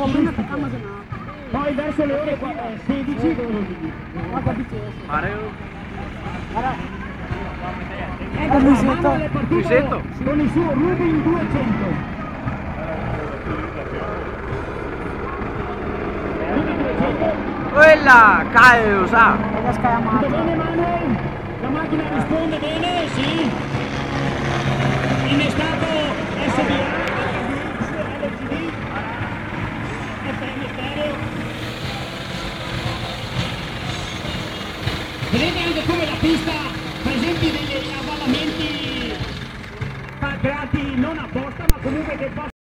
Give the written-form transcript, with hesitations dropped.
Poi verso le ore 16 Luisetto con il suo Rubin 200. quella causa Tutto bene Manuel? La macchina risponde bene? Sì. Innestato SBA, LCD, FM stereo. Vedete anche come la pista presenti degli avvallamenti creati non apposta ma comunque che